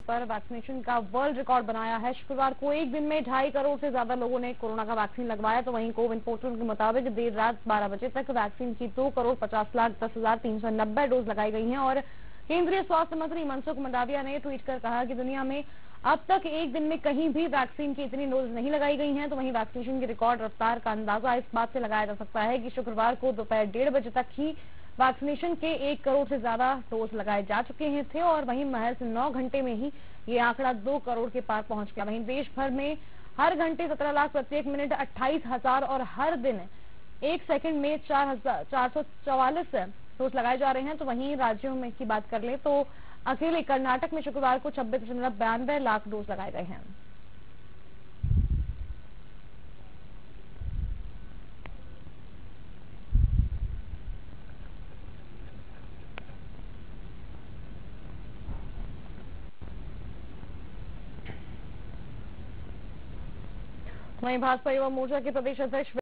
पर वैक्सीनेशन का world record बनाया है। शुक्रवार को एक दिन में 2.5 करोड़ से ज्यादा लोगों ने कोरोना का वैक्सीन लगवाया। तो वहीं कोविन पोर्टल के मुताबिक देर रात 12 बजे तक वैक्सीन की 2,50,10,390 डोज लगाई गई हैं। और केंद्रीय स्वास्थ्य मंत्री मनसुख मंडाविया ने ट्वीट कर कहा कि दुनिया में अब तक एक दिन में कहीं भी वैक्सीन की इतनी डोज नहीं लगाई गई हैं। तो वहीं वैक्सीनेशन की रिकॉर्ड रफ्तार का अंदाजा इस बात से लगाया जा सकता है कि शुक्रवार को दोपहर 1:30 बजे तक ही वैक्सीनेशन के 1 करोड़ से ज्यादा डोज लगाए जा चुके हैं थे और वहीं महज 9 घंटे में ही ये आंकड़ा 2 करोड़ के पार पहुंच गया। वहीं देश भर में हर घंटे 17 लाख, प्रत्येक मिनट 28,000 और हर दिन 1 सेकंड में 444 डोज लगाए जा रहे हैं। तो वहीं राज्यों में की बात कर ले तो अकेले कर्नाटक में शुक्रवार को 26.92 लाख डोज लगाए गए हैं। वहीं भाजपा युवा मोर्चा के प्रदेश अध्यक्ष